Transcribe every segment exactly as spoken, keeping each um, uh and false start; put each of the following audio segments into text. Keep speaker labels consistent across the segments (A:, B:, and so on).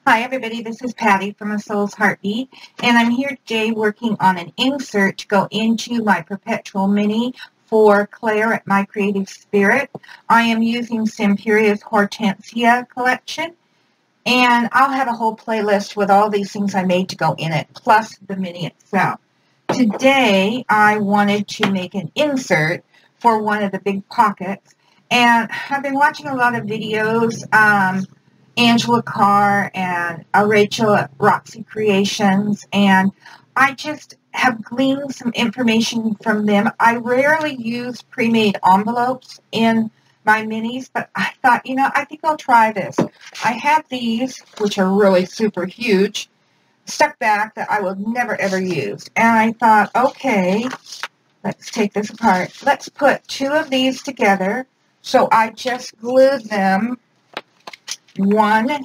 A: Hi everybody, this is Patty from A Soul's Heartbeat, and I'm here today working on an insert to go into my Perpetual Mini for Claire at My Creative Spirit. I am using Stamperia's Hortensia collection, and I'll have a whole playlist with all these things I made to go in it, plus the mini itself. Today I wanted to make an insert for one of the big pockets, and I've been watching a lot of videos, um, Angela Kerr and uh, Rachel at Roxy Creations, and I just have gleaned some information from them. I rarely use pre-made envelopes in my minis, but I thought, you know, I think I'll try this. I have these, which are really super huge, stuck back that I will never ever use. And I thought, okay, let's take this apart. Let's put two of these together. So I just glued them one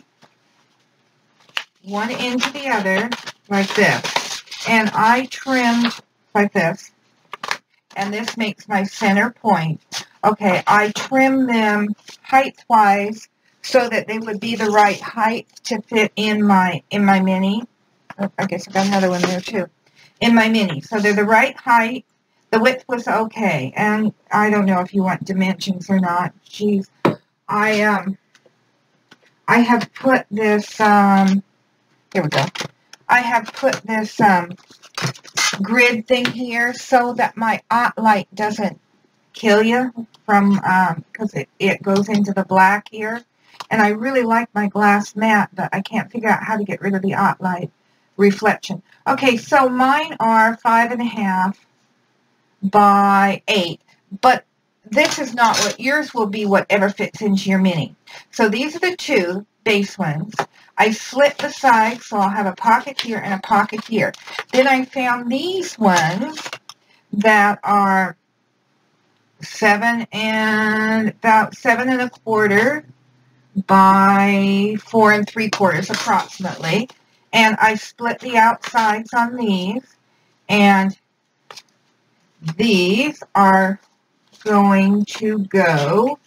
A: one into the other like this, and I trimmed like this, and this makes my center point. Okay, I trimmed them height wise so that they would be the right height to fit in my in my mini. Oh, I guess I got another one there too, in my mini, so they're the right height. The width was okay, and I don't know if you want dimensions or not. Geez, I um I have put this, um, here we go. I have put this um, grid thing here so that my ot light doesn't kill you from, because um, it, it goes into the black here. And I really like my glass mat, but I can't figure out how to get rid of the ot light reflection. Okay, so mine are five and a half by eight, but this is not what yours will be, whatever fits into your mini. So these are the two base ones. I slit the sides, so I'll have a pocket here and a pocket here. Then I found these ones that are seven and about seven and a quarter by four and three quarters approximately. And I split the outsides on these, and these are going to go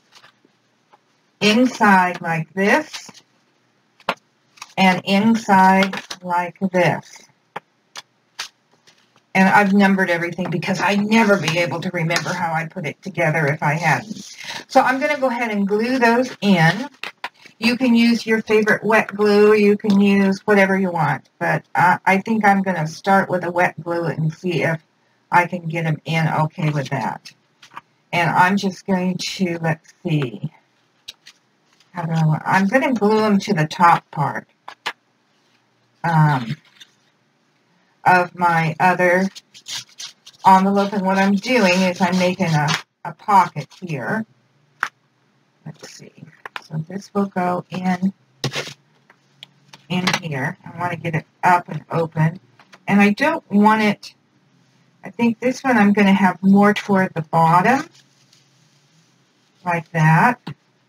A: inside like this and inside like this. And I've numbered everything because I'd never be able to remember how I put it together if I hadn't. So I'm going to go ahead and glue those in. You can use your favorite wet glue. You can use whatever you want. But uh, I think I'm going to start with a wet glue and see if I can get them in okay with that. And I'm just going to, let's see, how do I want, I'm going to glue them to the top part um, of my other envelope. And what I'm doing is I'm making a, a pocket here. Let's see. So this will go in, in here. I want to get it up and open. And I don't want it, I think this one I'm going to have more toward the bottom, like that.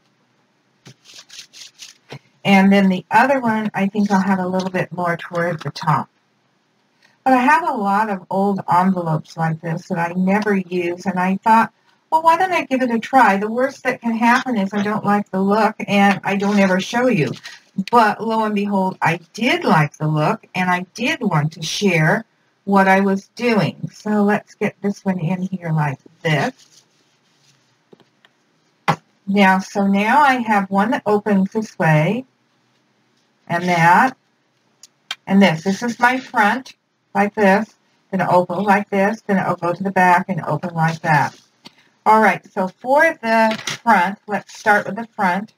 A: And then the other one, I think I'll have a little bit more toward the top. But I have a lot of old envelopes like this that I never use, and I thought, well, why don't I give it a try? The worst that can happen is I don't like the look, and I don't ever show you. But lo and behold, I did like the look, and I did want to share what I was doing. So let's get this one in here like this. Now, so now I have one that opens this way, and that, and this. This is my front, like this. Then it'll open like this. Then it'll go to the back and open like that. All right, so for the front, let's start with the front.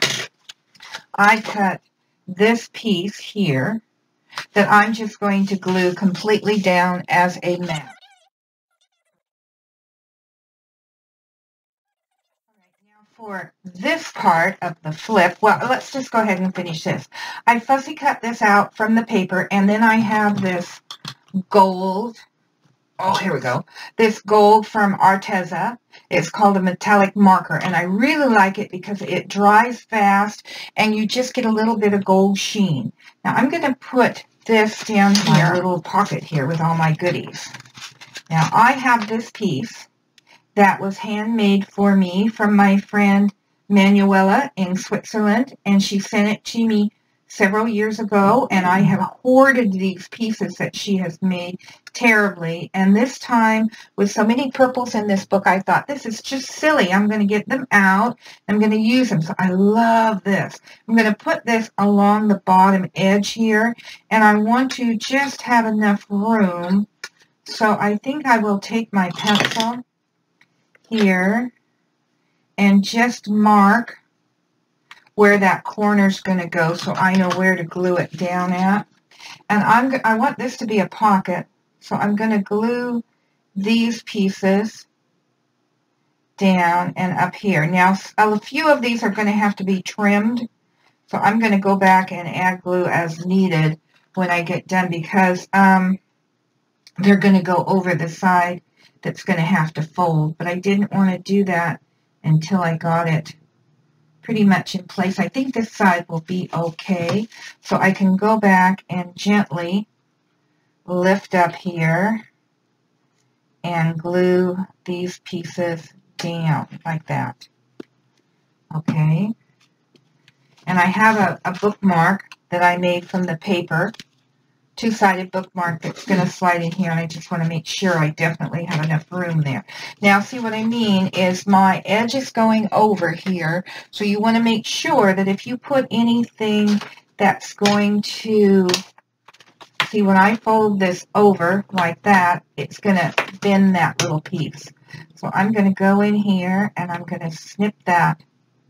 A: I cut this piece here that I'm just going to glue completely down as a mat. For this part of the flip, well, let's just go ahead and finish this. I fussy cut this out from the paper, and then I have this gold, oh, here we go, this gold from Arteza. It's called a metallic marker, and I really like it because it dries fast, and you just get a little bit of gold sheen. Now, I'm going to put this down here, a little pocket here with all my goodies. Now, I have this piece that was handmade for me from my friend Manuela in Switzerland, and she sent it to me several years ago, and I have hoarded these pieces that she has made terribly. And this time, with so many purples in this book, I thought, this is just silly. I'm going to get them out. I'm going to use them. So I love this. I'm going to put this along the bottom edge here, and I want to just have enough room. So I think I will take my pencil here and just mark where that corner's going to go, so I know where to glue it down at. And I'm I want this to be a pocket, so I'm going to glue these pieces down and up here. Now, a few of these are going to have to be trimmed, so I'm going to go back and add glue as needed when I get done, because um, they're going to go over the side that's going to have to fold. But I didn't want to do that until I got it pretty much in place. I think this side will be okay. So I can go back and gently lift up here and glue these pieces down like that. Okay. And I have a, a bookmark that I made from the paper, two-sided bookmark that's going to slide in here, and I just want to make sure I definitely have enough room there. Now, see what I mean is my edge is going over here, so you want to make sure that if you put anything that's going to, see, when I fold this over like that, it's going to bend that little piece. So I'm going to go in here and I'm going to snip that.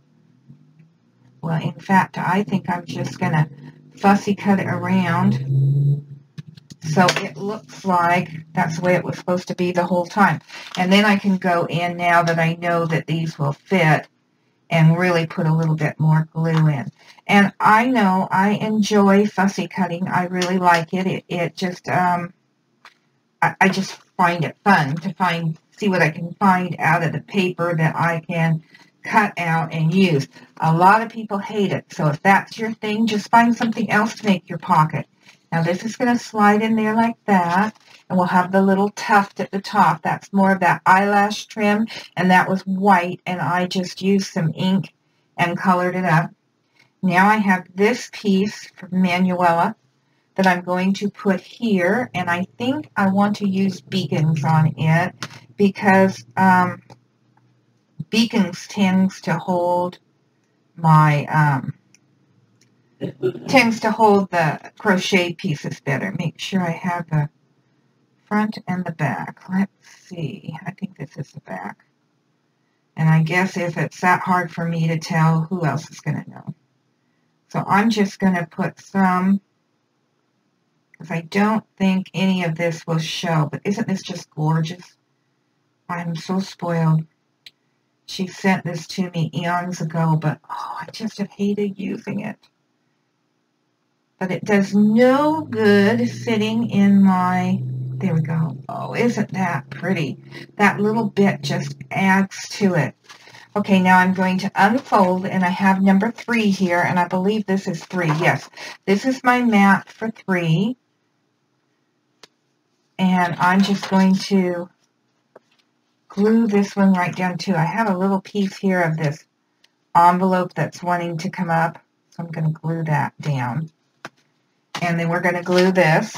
A: Well, in fact, I think I'm just going to fussy cut it around so it looks like that's the way it was supposed to be the whole time. And then I can go in, now that I know that these will fit, and really put a little bit more glue in. And I know I enjoy fussy cutting. I really like it. It, it just, um, I, I just find it fun to find, see what I can find out of the paper that I can cut out and use. A lot of people hate it. So if that's your thing, just find something else to make your pocket. Now this is going to slide in there like that, and we'll have the little tuft at the top. That's more of that eyelash trim, and that was white, and I just used some ink and colored it up. Now I have this piece from Manuela that I'm going to put here, and I think I want to use beacons on it because um, beacons tends to hold my um, tends to hold the crochet pieces better. Make sure I have the front and the back. Let's see. I think this is the back. And I guess if it's that hard for me to tell, who else is going to know? So I'm just going to put some, because I don't think any of this will show. But isn't this just gorgeous? I'm so spoiled. She sent this to me eons ago, but oh, I just have hated using it. But it does no good fitting in my, there we go. Oh, isn't that pretty? That little bit just adds to it. Okay, now I'm going to unfold, and I have number three here, and I believe this is three. Yes, this is my mat for three. And I'm just going to glue this one right down too. I have a little piece here of this envelope that's wanting to come up, so I'm going to glue that down. And then we're going to glue this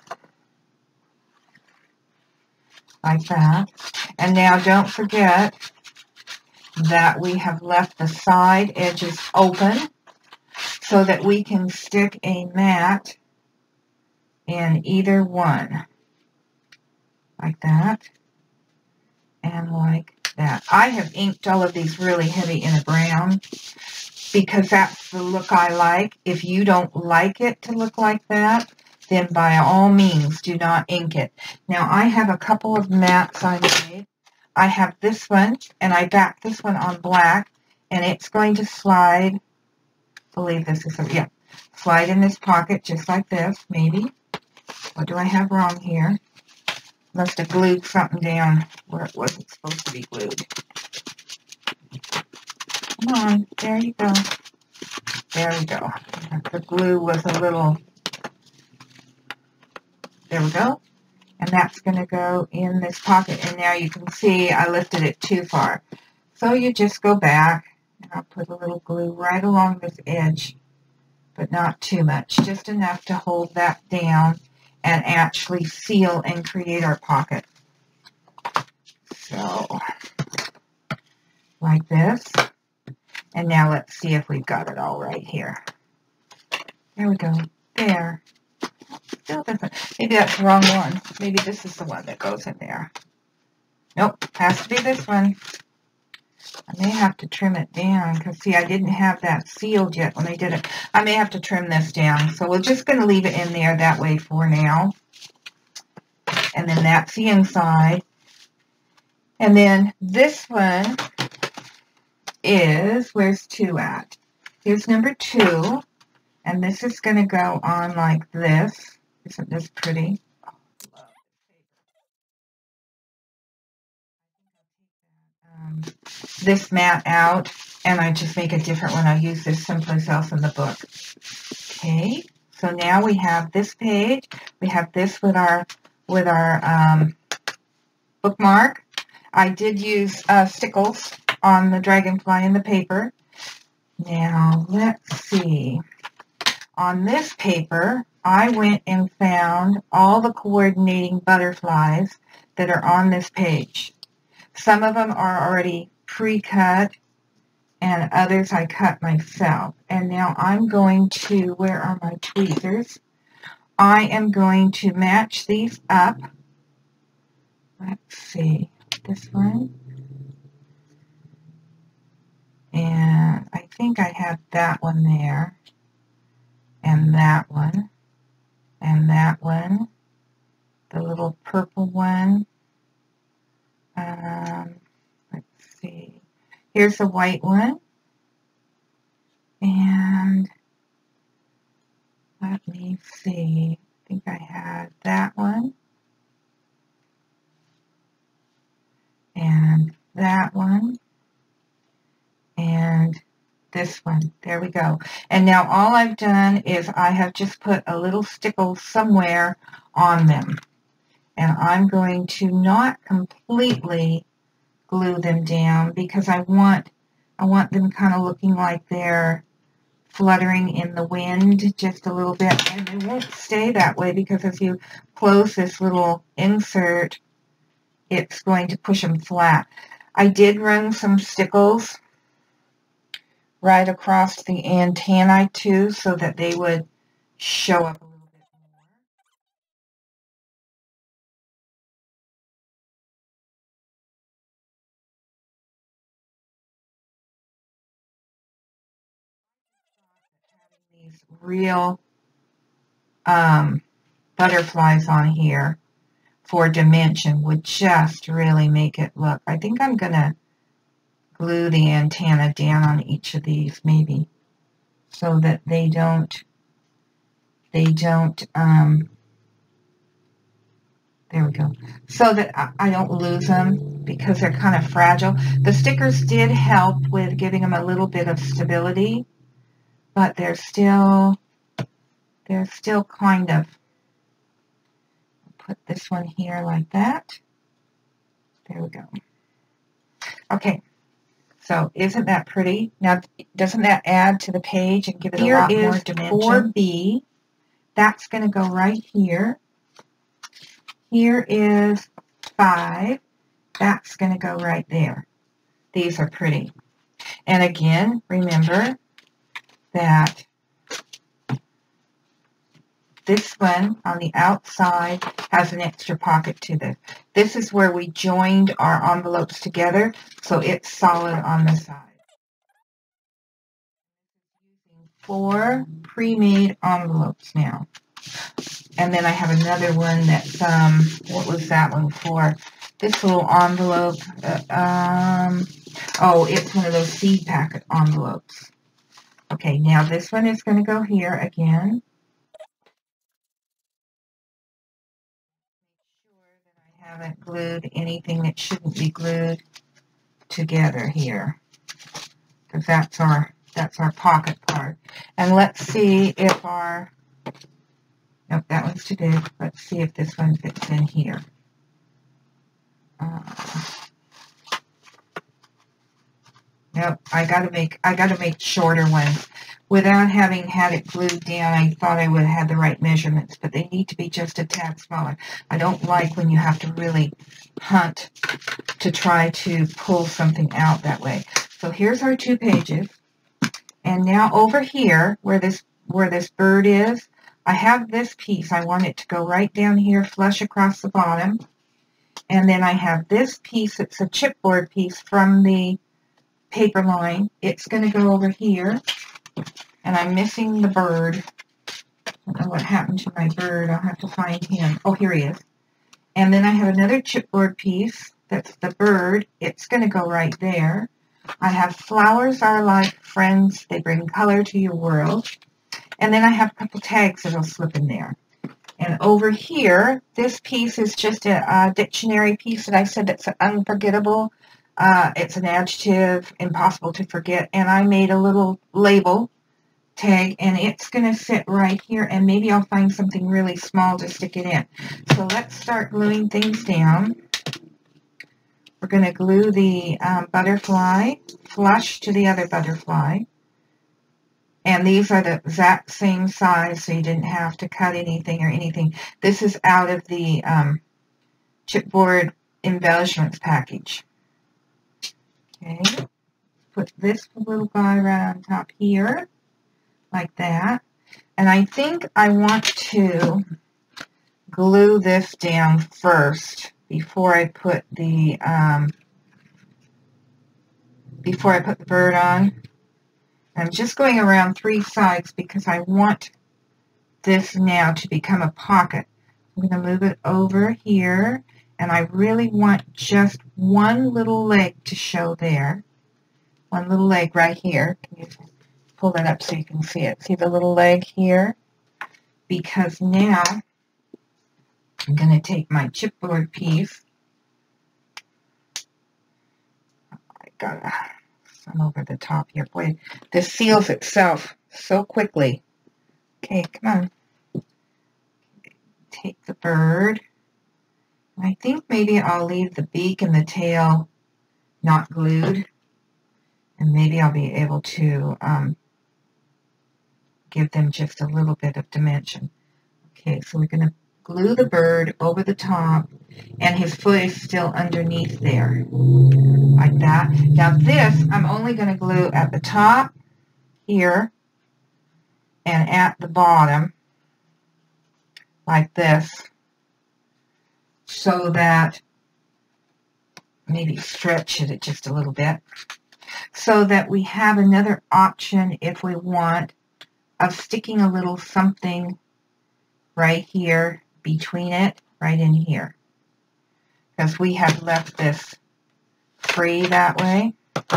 A: like that. And now don't forget that we have left the side edges open so that we can stick a mat in either one. Like that. And like that. I have inked all of these really heavy in a brown because that's the look I like. If you don't like it to look like that, then by all means do not ink it. Now I have a couple of mats I made. I have this one, and I backed this one on black, and it's going to slide, I believe this is, a, yeah, slide in this pocket just like this, maybe. What do I have wrong here? Must have glued something down where it wasn't supposed to be glued. Come on, there you go. There we go. The glue was a little, there we go. And that's going to go in this pocket. And now you can see I lifted it too far. So you just go back, and I'll put a little glue right along this edge but not too much, just enough to hold that down and actually seal and create our pocket. So, like this. And now let's see if we've got it all right here. There we go. There. Still doesn't. Maybe that's the wrong one. Maybe this is the one that goes in there. Nope. Has to be this one. I may have to trim it down because, see, I didn't have that sealed yet when I did it. I may have to trim this down. So we're just going to leave it in there that way for now. And then that's the inside. And then this one is, where's two at? Here's number two. And this is going to go on like this. Isn't this pretty? Um, this mat out, and I just make a different one. I use this someplace else in the book. Okay, so now we have this page. We have this with our with our um, bookmark. I did use uh, stickles on the dragonfly in the paper. Now let's see. On this paper, I went and found all the coordinating butterflies that are on this page. Some of them are already pre-cut, and others I cut myself. And now I'm going to, where are my tweezers? I am going to match these up. Let's see, this one. And I think I have that one there. And that one. And that one. The little purple one. Um, let's see. Here's the white one. And let me see. I think I had that one. And that one. And this one. There we go. And now all I've done is I have just put a little stickle somewhere on them. And I'm going to not completely glue them down because I want I want them kind of looking like they're fluttering in the wind just a little bit. And they won't stay that way because as you close this little insert, it's going to push them flat. I did run some stickles right across the antennae too so that they would show up a little bit more. Having these real um, butterflies on here for dimension would just really make it look. I think I'm going to glue the antenna down on each of these maybe so that they don't they don't um there we go, so that I, I don't lose them because they're kind of fragile. The stickers did help with giving them a little bit of stability, but they're still they're still kind of, put this one here like that. There we go. Okay. So isn't that pretty? Now, doesn't that add to the page and give it a lot more dimension? Here is four B. That's going to go right here. Here is five. That's going to go right there. These are pretty. And again, remember that this one on the outside has an extra pocket to this. This is where we joined our envelopes together, so it's solid on the side. Using four pre-made envelopes now. And then I have another one that's, um, what was that one for? This little envelope, uh, um, oh, it's one of those seed packet envelopes. Okay, now this one is going to go here again. I haven't glued anything that shouldn't be glued together here, because that's our that's our pocket part. And let's see if our nope, that one's too big. Let's see if this one fits in here. Uh, nope, I gotta make I gotta make shorter ones. without having had it glued down. I thought I would have had the right measurements, but they need to be just a tad smaller. I don't like when you have to really hunt to try to pull something out that way. So here's our two pages. And now over here, where this where this bird is, I have this piece. I want it to go right down here, flush across the bottom. And then I have this piece. It's a chipboard piece from the paper line. It's going to go over here. And I'm missing the bird. I don't know what happened to my bird. I'll have to find him. Oh, here he is. And then I have another chipboard piece. That's the bird. It's going to go right there. I have flowers are like friends. They bring color to your world. And then I have a couple tags that'll slip in there. And over here, this piece is just a, a dictionary piece that I said that's unforgettable. Uh, it's an adjective, impossible to forget. And I made a little label tag, and it's going to sit right here. And maybe I'll find something really small to stick it in. So let's start gluing things down. We're going to glue the um, butterfly flush to the other butterfly. And these are the exact same size, so you didn't have to cut anything or anything. This is out of the um, chipboard embellishments package. Okay, put this little guy right on top here, like that. And I think I want to glue this down first before I put the um, before I put the bird on. I'm just going around three sides because I want this now to become a pocket. I'm going to move it over here, and I really want just one little leg to show there. One little leg right here. Can you pull that up so you can see it? See the little leg here? Because now I'm going to take my chipboard piece. I gotta some over the top here. Boy, this seals itself so quickly. Okay, come on. Take the bird. I think maybe I'll leave the beak and the tail not glued. And maybe I'll be able to um, give them just a little bit of dimension. Okay, so we're going to glue the bird over the top, and his foot is still underneath there, like that. Now this, I'm only going to glue at the top here and at the bottom, like this, so that, maybe stretch it just a little bit, so that we have another option if we want of sticking a little something right here between it, right in here, because we have left this free that way.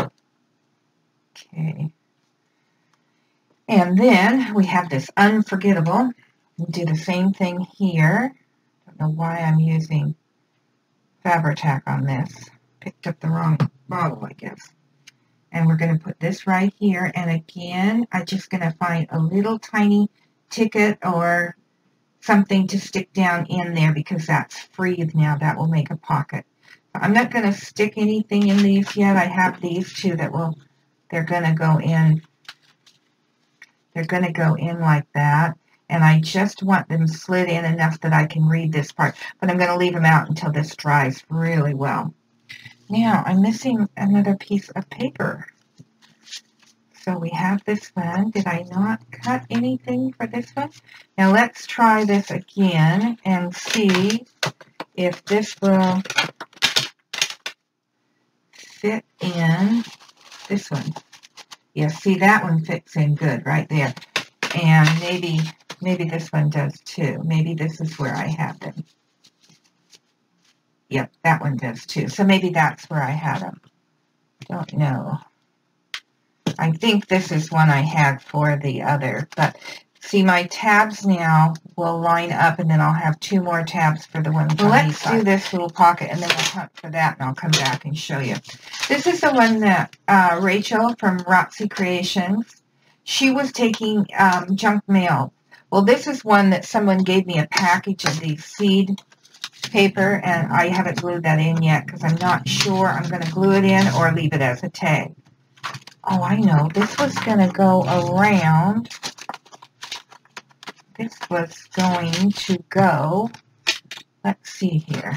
A: Okay. And then we have this unforgettable. We'll do the same thing here. Don't know why I'm using Fabri-Tac on this. Picked up the wrong bottle, I guess. And we're going to put this right here. And again, I'm just going to find a little tiny ticket or something to stick down in there because that's free now. That will make a pocket. I'm not going to stick anything in these yet. I have these two that will, they're going to go in. They're going to go in like that. And I just want them slid in enough that I can read this part. But I'm going to leave them out until this dries really well. Now, I'm missing another piece of paper. So we have this one. Did I not cut anything for this one? Now let's try this again and see if this will fit in this one. Yeah, see, that one fits in good right there. And maybe maybe this one does too. Maybe this is where I have them. Yep, that one does too. So maybe that's where I had them. Don't know. I think this is one I had for the other. But see, my tabs now will line up, and then I'll have two more tabs for the ones well, on these sides. Let's do this little pocket, and then we'll hunt for that, and I'll come back and show you. This is the one that uh, Rachel from Roxy Creations, she was taking um, junk mail. Well, this is one that someone gave me a package of these seed paper, and I haven't glued that in yet because I'm not sure I'm going to glue it in or leave it as a tag. Oh, I know. This was going to go around. This was going to go, let's see here.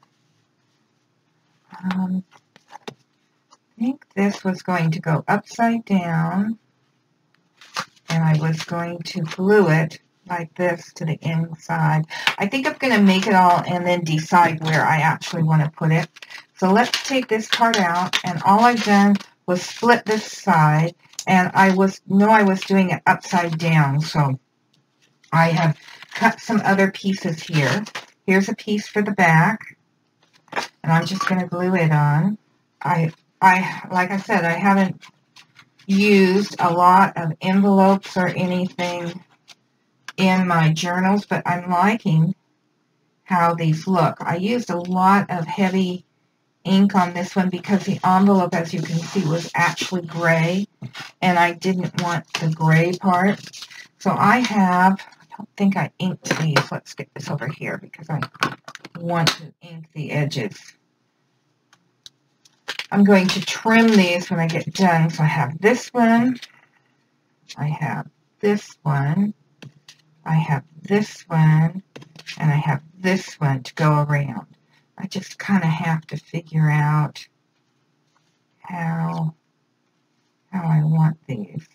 A: Um, I think this was going to go upside down, and I was going to glue it like this to the inside. I think I'm going to make it all and then decide where I actually want to put it. So let's take this part out, and all I've done was split this side, and I was know I was doing it upside down, so I have cut some other pieces here. Here's a piece for the back, and I'm just going to glue it on. I, I, like I said, I haven't used a lot of envelopes or anything in my journals, but I'm liking how these look. I used a lot of heavy ink on this one because the envelope, as you can see, was actually gray, and I didn't want the gray part. So I have, I don't think I inked these. Let's get this over here because I want to ink the edges. I'm going to trim these when I get done. So I have this one, I have this one, I have this one, and I have this one to go around. I just kind of have to figure out how, how I want these.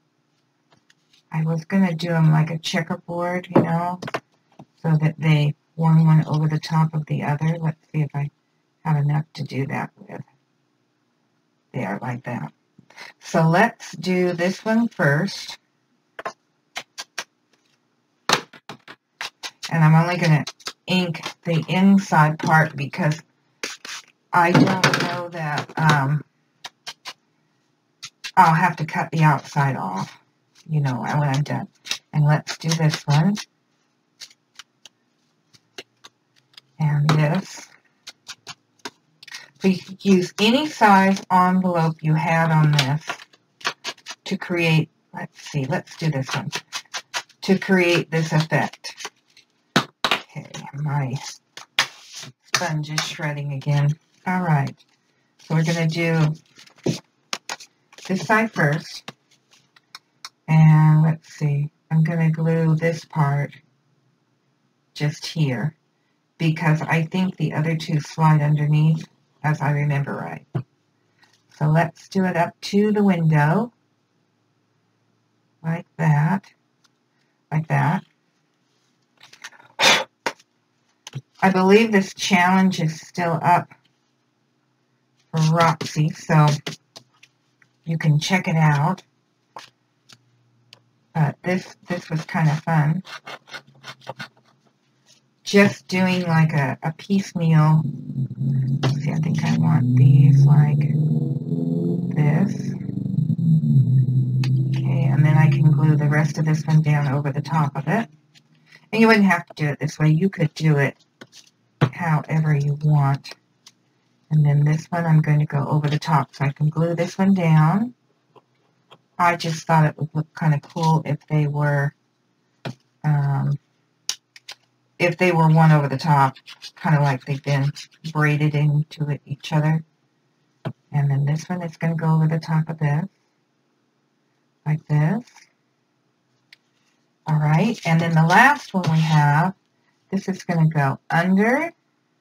A: I was going to do them like a checkerboard, you know, so that they one one over the top of the other. Let's see if I have enough to do that with. There, like that. So let's do this one first. And I'm only going to ink the inside part because I don't know that um, I'll have to cut the outside off, you know, when I'm done. And let's do this one. And this. So you could use any size envelope you had on this to create, let's see, let's do this one, to create this effect. Okay, my sponge is shredding again. All right, so we're going to do this side first. And let's see, I'm going to glue this part just here because I think the other two slide underneath, as I remember right. So let's do it up to the window, like that, like that. I believe this challenge is still up for Roxy, so you can check it out. But this, this was kind of fun. Just doing like a, a piecemeal. Let's see, I think I want these like this. Okay, and then I can glue the rest of this one down over the top of it. And you wouldn't have to do it this way. You could do it however you want. And then this one I'm going to go over the top so I can glue this one down. I just thought it would look kind of cool if they were um, if they were one over the top, kind of like they've been braided into it, each other. And then this one is going to go over the top of this, like this. All right, and then the last one we have, this is going to go under.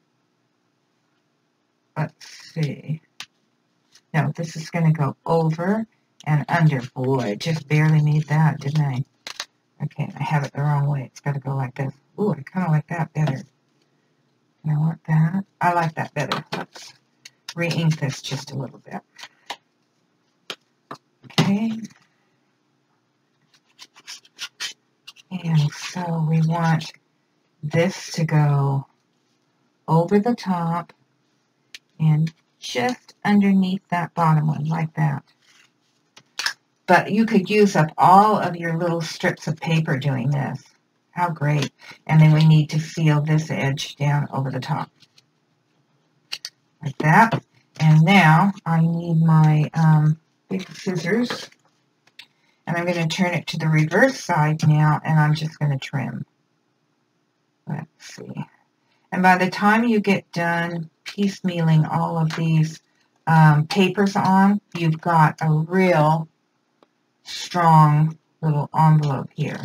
A: Let's see. No, this is going to go over and under. Boy, just barely made that, didn't I? Okay, I have it the wrong way. It's got to go like this. Ooh, I kind of like that better. And I want that. I like that better. Let's re-ink this just a little bit. Okay. And so we want this to go over the top and just underneath that bottom one, like that. But you could use up all of your little strips of paper doing this. How great. And then we need to seal this edge down over the top. Like that. And now I need my um, big scissors. And I'm going to turn it to the reverse side now, and I'm just going to trim. Let's see. And by the time you get done piecemealing all of these um, papers on, you've got a real strong little envelope here.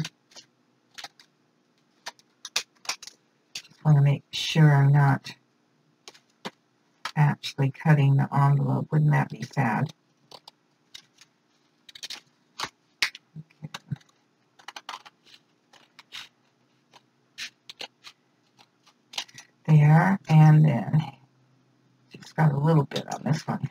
A: Just want to make sure I'm not actually cutting the envelope. Wouldn't that be sad? There, and then just got a little bit on this one.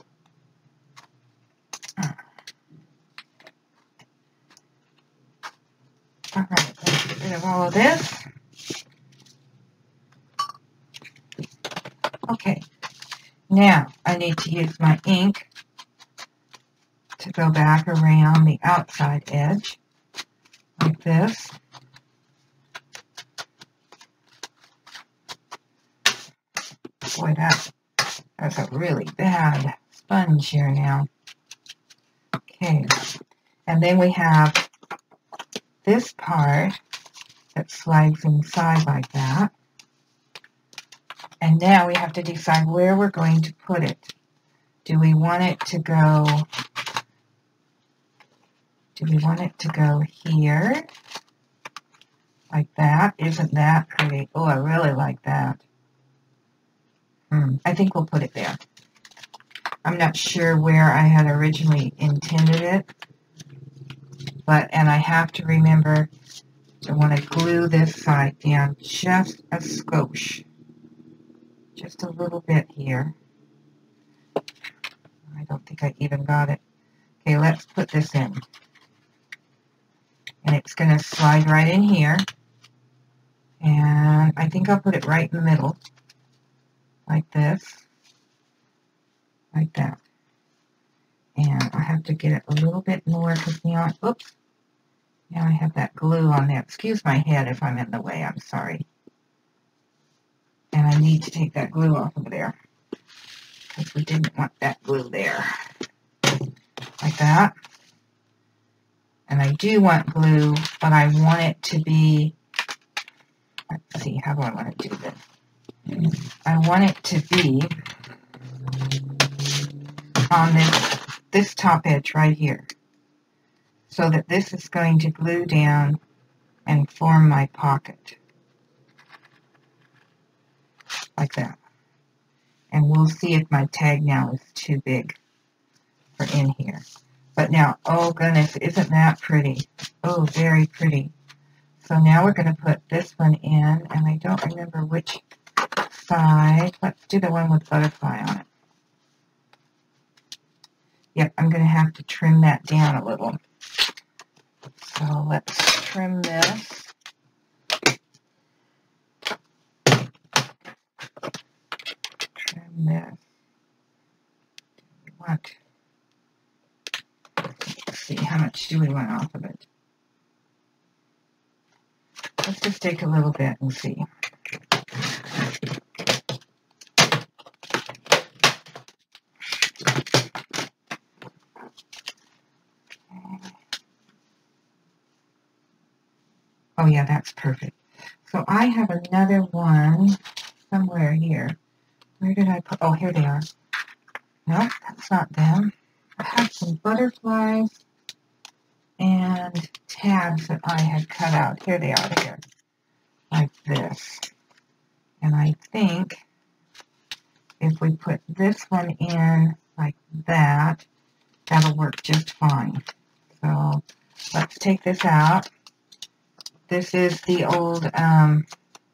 A: All right, let's get rid of all of this. Okay, now I need to use my ink to go back around the outside edge, like this. Boy, that, that's a really bad sponge here now. Okay, and then we have this part that slides inside like that. And now we have to decide where we're going to put it. Do we want it to go, do we want it to go here? Like that? Isn't that pretty? Oh, I really like that. Hmm, I think we'll put it there. I'm not sure where I had originally intended it. But, and I have to remember to want to glue this side down just a skosh. Just a little bit here. I don't think I even got it. Okay, let's put this in. And it's going to slide right in here. And I think I'll put it right in the middle. Like this. Like that. And I have to get it a little bit more because now, oops. Now I have that glue on there. Excuse my head if I'm in the way. I'm sorry. And I need to take that glue off of there because we didn't want that glue there. Like that. And I do want glue, but I want it to be, let's see, how do I want to do this? I want it to be on this, this top edge right here. So that this is going to glue down and form my pocket. Like that. And we'll see if my tag now is too big for in here. But now, oh goodness, isn't that pretty? Oh, very pretty. So now we're going to put this one in, and I don't remember which side. Let's do the one with butterfly on it. Yep, I'm going to have to trim that down a little. So let's trim this. Trim this. We want, let's see, how much do we want off of it? Let's just take a little bit and see. Oh yeah, that's perfect. So I have another one somewhere here. Where did I put? Oh, here they are. Nope, that's not them. I have some butterflies and tabs that I had cut out. Here they are here. Like this. And I think if we put this one in like that, that'll work just fine. So let's take this out. This is the old um,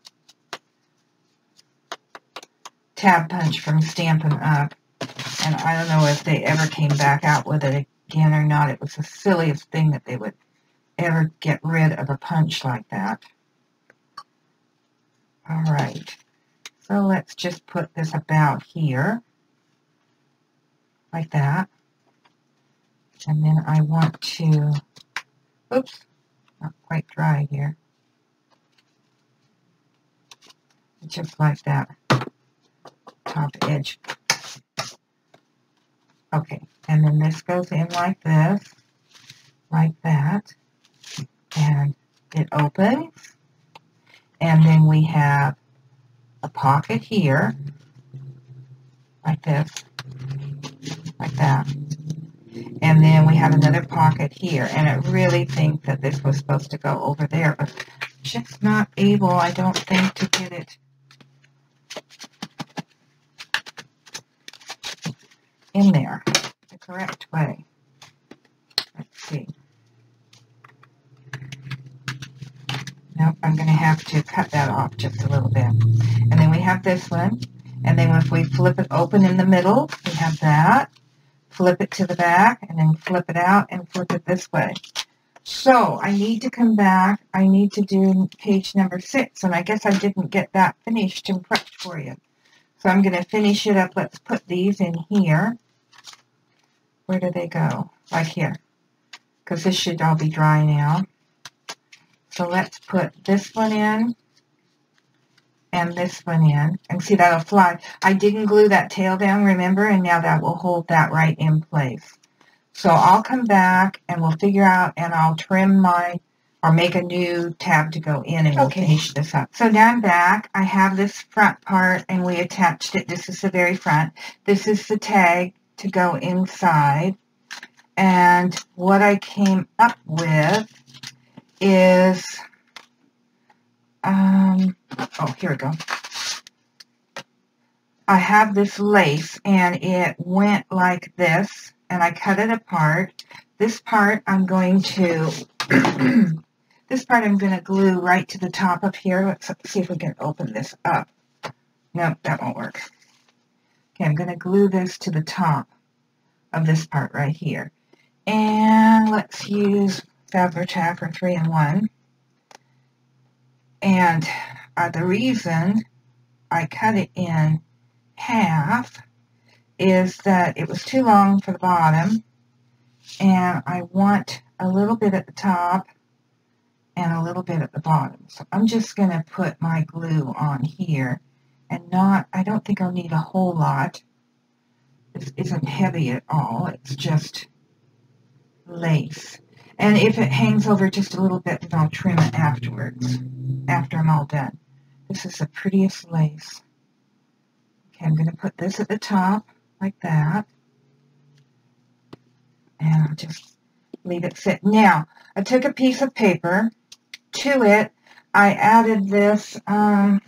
A: tab punch from Stampin' Up. And I don't know if they ever came back out with it again or not. It was the silliest thing that they would ever get rid of a punch like that. All right. So let's just put this about here. Like that. And then I want to, oops. Not quite dry here. Just like that top edge. Okay, and then this goes in like this, like that, and it opens. And then we have a pocket here, like this, have another pocket here, and I really think that this was supposed to go over there, but just not able, I don't think, to get it in there the correct way. Let's see. Nope, I'm going to have to cut that off just a little bit. And then we have this one. And then if we flip it open in the middle, we have that. Flip it to the back, and then flip it out and flip it this way. So I need to come back. I need to do page number six. And I guess I didn't get that finished and prepped for you. So I'm going to finish it up. Let's put these in here. Where do they go? Right here. Because this should all be dry now. So let's put this one in and this one in. And see, that'll fly. I didn't glue that tail down, remember? And now that will hold that right in place. So I'll come back and we'll figure out, and I'll trim my, or make a new tab to go in, and we'll okay. finish this up. So now I'm back. I have this front part and we attached it. This is the very front. This is the tag to go inside. And what I came up with is, um, oh, here we go. I have this lace, and it went like this, and I cut it apart. This part I'm going to, this part I'm going to glue right to the top of here. Let's see if we can open this up. Nope, that won't work. Okay, I'm going to glue this to the top of this part right here. And let's use Fabri-Tac or three in one. And uh, the reason I cut it in half is that it was too long for the bottom, and I want a little bit at the top and a little bit at the bottom. So I'm just going to put my glue on here, and not, I don't think I'll need a whole lot. This isn't heavy at all. It's just lace. And if it hangs over just a little bit, then I'll trim it afterwards, after I'm all done. This is the prettiest lace. Okay, I'm going to put this at the top, like that. And I'll just leave it sit. Now, I took a piece of paper. To it, I added this, um,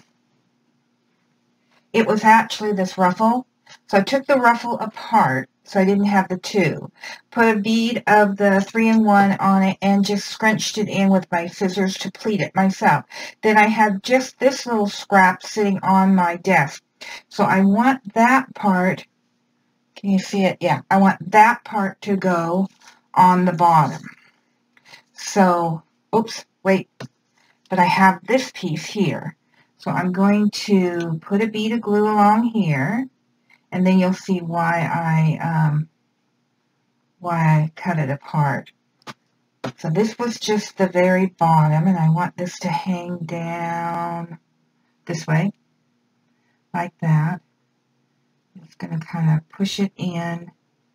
A: it was actually this ruffle. So I took the ruffle apart, so I didn't have the two. Put a bead of the three in one on it and just scrunched it in with my scissors to pleat it myself. Then I had just this little scrap sitting on my desk. So I want that part, can you see it? Yeah, I want that part to go on the bottom. So, oops, wait, but I have this piece here. So I'm going to put a bead of glue along here. And then you'll see why I um, why I cut it apart. So this was just the very bottom, and I want this to hang down this way, like that. It's going to kind of push it in.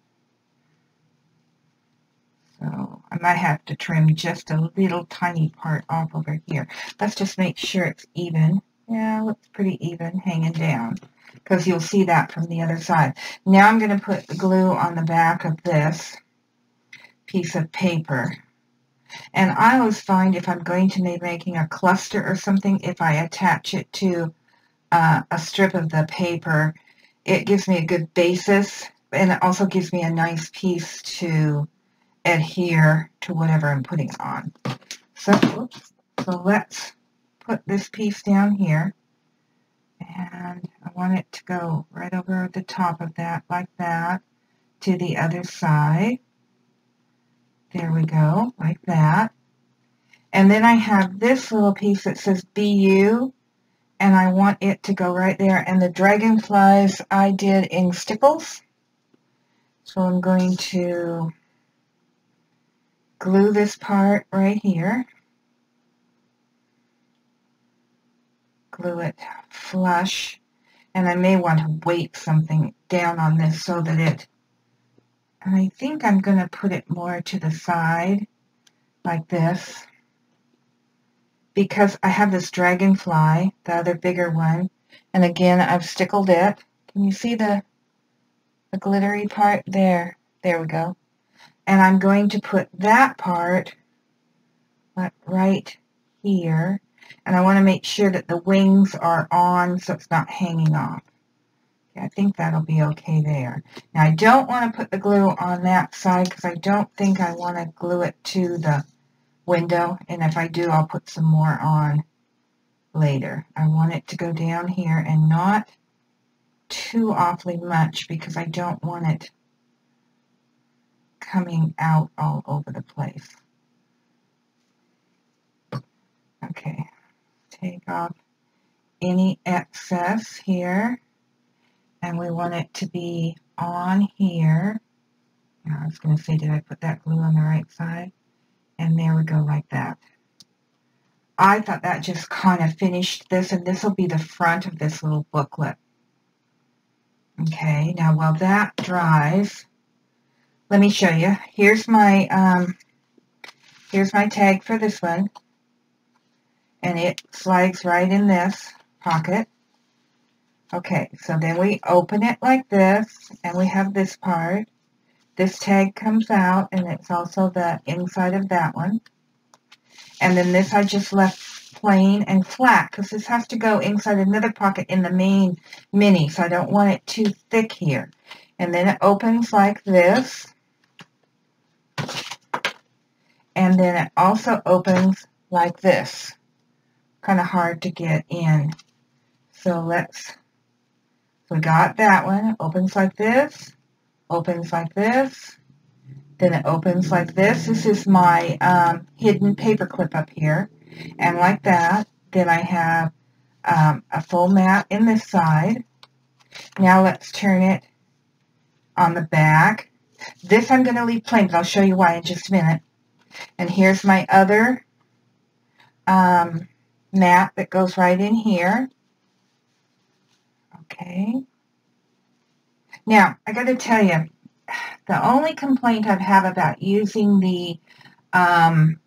A: So I might have to trim just a little tiny part off over here. Let's just make sure it's even. Yeah, it looks pretty even hanging down, because you'll see that from the other side. Now I'm going to put the glue on the back of this piece of paper. And I always find if I'm going to be making a cluster or something, if I attach it to uh, a strip of the paper, it gives me a good basis, and it also gives me a nice piece to adhere to whatever I'm putting on. So, oops, so let's put this piece down here. And I want it to go right over the top of that, like that, to the other side. There we go, like that. And then I have this little piece that says B U, and I want it to go right there. And the dragonflies I did in stipples. So I'm going to glue this part right here. Glue it flush, and I may want to weight something down on this so that it, and I think I'm going to put it more to the side like this, because I have this dragonfly, the other bigger one, and again I've stickled it. Can you see the, the glittery part there? There we go. And I'm going to put that part right here. And I want to make sure that the wings are on so it's not hanging off. Okay, I think that'll be okay there. Now I don't want to put the glue on that side because I don't think I want to glue it to the window. And if I do, I'll put some more on later. I want it to go down here and not too awfully much because I don't want it coming out all over the place. Okay, take off any excess here, and we want it to be on here. Now, I was going to say, did I put that glue on the right side? And there we go, like that. I thought that just kind of finished this, and this will be the front of this little booklet. Okay, now while that dries, let me show you. Here's my um, here's my tag for this one, and it slides right in this pocket. Okay, so then we open it like this, and we have this part. This tag comes out, and it's also the inside of that one. And then this I just left plain and flat because this has to go inside another pocket in the main mini, so I don't want it too thick here. And then it opens like this. And then it also opens like this. Kind of hard to get in. So let's, we got that one. It opens like this, opens like this, then it opens like this. This is my um, hidden paper clip up here. And like that, then I have um, a full mat in this side. Now let's turn it on the back. This I'm going to leave plain, but I'll show you why in just a minute. And here's my other um, mat that goes right in here. Okay. Now, I got to tell you, the only complaint I have about using the um,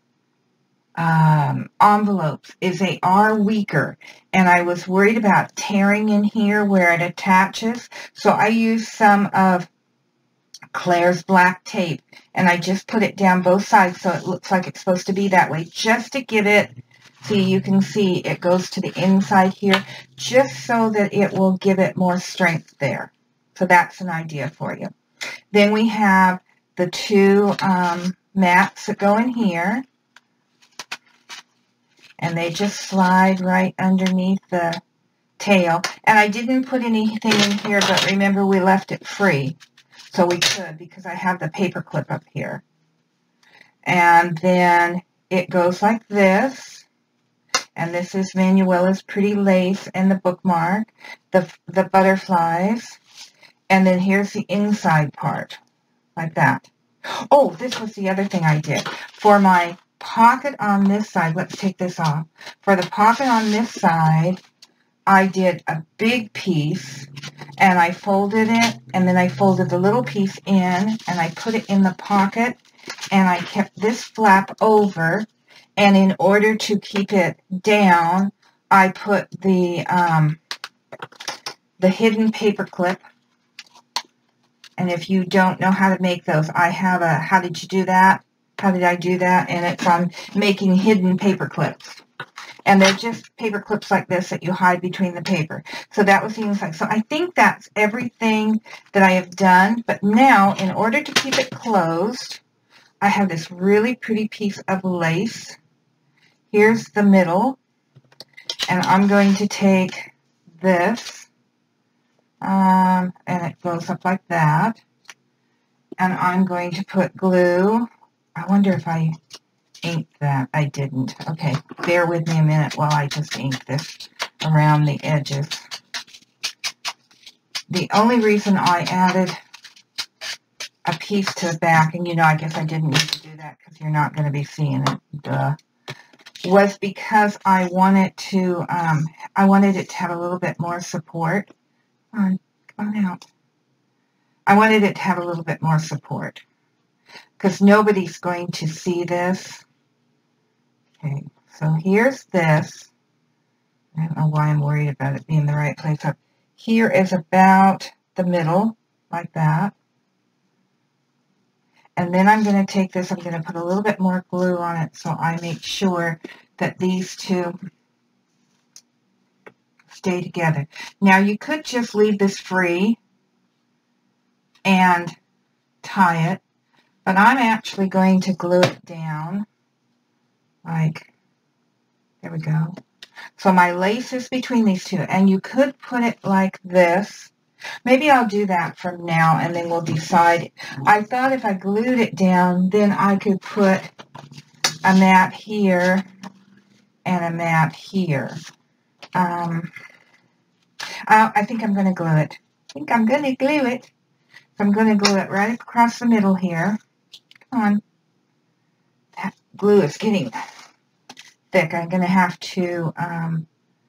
A: um, envelopes is they are weaker, and I was worried about tearing in here where it attaches, so I used some of Claire's black tape, and I just put it down both sides so it looks like it's supposed to be that way, just to give it, see, you can see it goes to the inside here, just so that it will give it more strength there. So that's an idea for you. Then we have the two um, mats that go in here, and they just slide right underneath the tail. And I didn't put anything in here, but remember we left it free. So we could, because I have the paper clip up here. And then it goes like this. And this is Manuela's Pretty Lace and the bookmark, the, the butterflies. And then here's the inside part, like that. Oh, this was the other thing I did. For my pocket on this side, let's take this off. For the pocket on this side, I did a big piece, and I folded it, and then I folded the little piece in, and I put it in the pocket, and I kept this flap over, and in order to keep it down, I put the, um, the hidden paper clip. And if you don't know how to make those, I have a How Did You Do That? How Did I Do That? And it's on making hidden paper clips. And they're just paper clips like this that you hide between the paper. So that was the inside. So I think that's everything that I have done. But now, in order to keep it closed, I have this really pretty piece of lace. Here's the middle. And I'm going to take this. Um, and it goes up like that. And I'm going to put glue. I wonder if I inked that. I didn't. Okay, bear with me a minute while I just ink this around the edges. The only reason I added a piece to the back, and you know, I guess I didn't need to do that because you're not going to be seeing it, duh, was because I wanted to, um, I wanted it to have a little bit more support. Come on, come on out. I wanted it to have a little bit more support because nobody's going to see this. Okay, so here's this. I don't know why I'm worried about it being the right place up. Here is about the middle, like that. And then I'm going to take this, I'm going to put a little bit more glue on it so I make sure that these two stay together. Now you could just leave this free and tie it, but I'm actually going to glue it down like, there we go. So my lace is between these two, and you could put it like this. Maybe I'll do that from now, and then we'll decide. I thought if I glued it down, then I could put a mat here and a mat here. Um, I, I think I'm going to glue it. I think I'm going to glue it. So I'm going to glue it right across the middle here. Come on. That glue is getting thick. I'm going to have to um,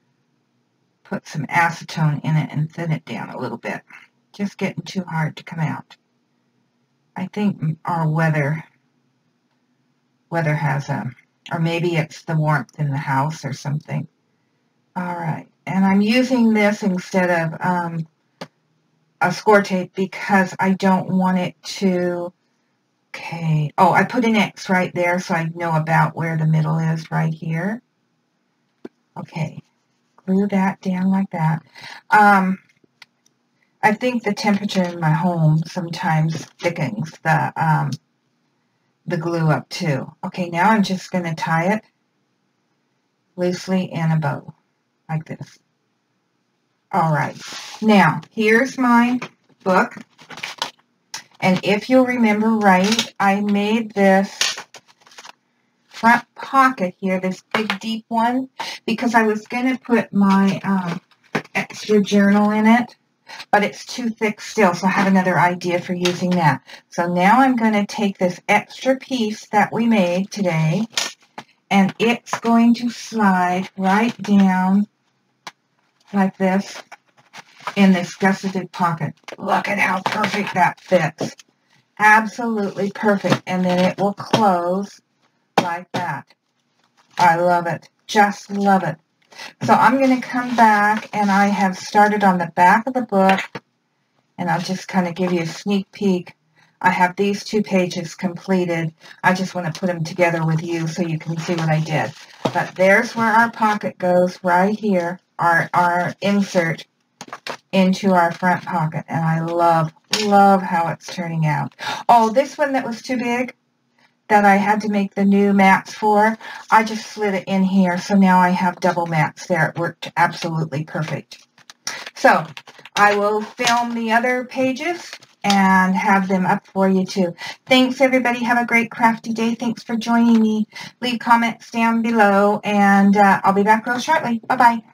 A: put some acetone in it and thin it down a little bit. Just getting too hard to come out. I think our weather weather has a, or maybe it's the warmth in the house or something. All right, and I'm using this instead of um, a score tape because I don't want it to, okay, oh, I put an X right there so I know about where the middle is right here. Okay, glue that down like that. Um, I think the temperature in my home sometimes thickens the um, the glue up too. Okay, now I'm just going to tie it loosely in a bow like this. All right, now here's my book, and if you'll remember right, I made this front pocket here, this big deep one, because I was going to put my um, extra journal in it. But it's too thick still, so I have another idea for using that. So now I'm going to take this extra piece that we made today, and it's going to slide right down like this in this gusseted pocket. Look at how perfect that fits. Absolutely perfect. And then it will close like that. I love it. Just love it. So I'm going to come back, and I have started on the back of the book, and I'll just kind of give you a sneak peek. I have these two pages completed. I just want to put them together with you so you can see what I did. But there's where our pocket goes right here, our, our insert into our front pocket, and I love, love how it's turning out. Oh, this one that was too big, that I had to make the new mats for, I just slid it in here, so now I have double mats there. It worked absolutely perfect. So I will film the other pages and have them up for you too. Thanks, everybody. Have a great crafty day. Thanks for joining me. Leave comments down below, and uh, I'll be back real shortly. Bye-bye.